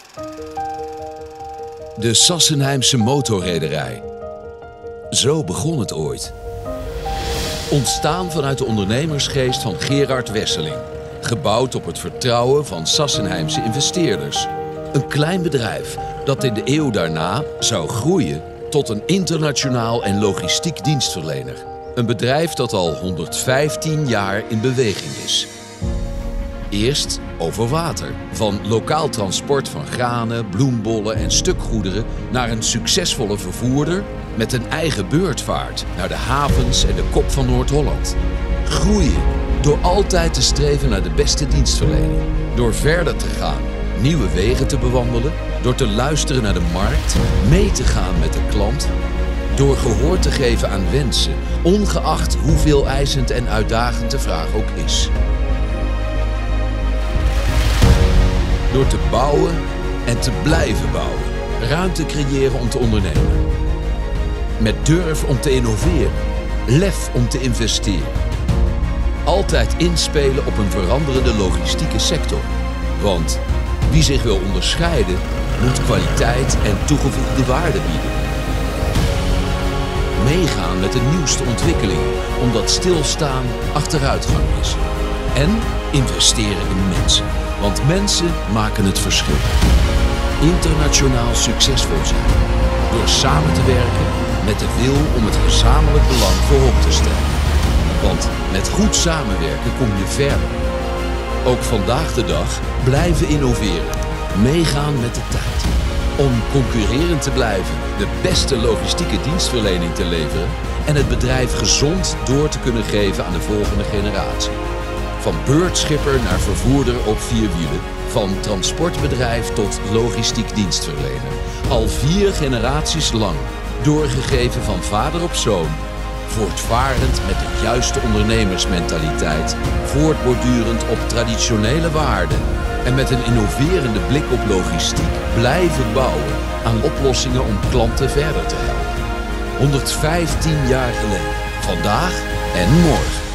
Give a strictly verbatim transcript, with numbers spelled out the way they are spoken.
De Sassenheimse motorrederij. Zo begon het ooit. Ontstaan vanuit de ondernemersgeest van Gerard Wesseling. Gebouwd op het vertrouwen van Sassenheimse investeerders. Een klein bedrijf dat in de eeuw daarna zou groeien tot een internationaal en logistiek dienstverlener. Een bedrijf dat al honderdvijftien jaar in beweging is. Eerst over water. Van lokaal transport van granen, bloembollen en stukgoederen naar een succesvolle vervoerder met een eigen beurtvaart naar de havens en de kop van Noord-Holland. Groeien door altijd te streven naar de beste dienstverlening. Door verder te gaan, nieuwe wegen te bewandelen, door te luisteren naar de markt, mee te gaan met de klant, door gehoor te geven aan wensen, ongeacht hoeveel eisend en uitdagend de vraag ook is. Door te bouwen en te blijven bouwen. Ruimte creëren om te ondernemen. Met durf om te innoveren. Lef om te investeren. Altijd inspelen op een veranderende logistieke sector. Want wie zich wil onderscheiden, moet kwaliteit en toegevoegde waarde bieden. Meegaan met de nieuwste ontwikkelingen, omdat stilstaan achteruitgang is. En investeren in mensen. Want mensen maken het verschil. Internationaal succesvol zijn. Door samen te werken met de wil om het gezamenlijk belang voorop te stellen. Want met goed samenwerken kom je verder. Ook vandaag de dag blijven innoveren. Meegaan met de tijd. Om concurrerend te blijven, de beste logistieke dienstverlening te leveren en het bedrijf gezond door te kunnen geven aan de volgende generatie. Van beurtschipper naar vervoerder op vier wielen. Van transportbedrijf tot logistiek dienstverlener. Al vier generaties lang. Doorgegeven van vader op zoon. Voortvarend met de juiste ondernemersmentaliteit. Voortbordurend op traditionele waarden. En met een innoverende blik op logistiek blijven bouwen aan oplossingen om klanten verder te helpen. honderdvijftien jaar geleden. Vandaag en morgen.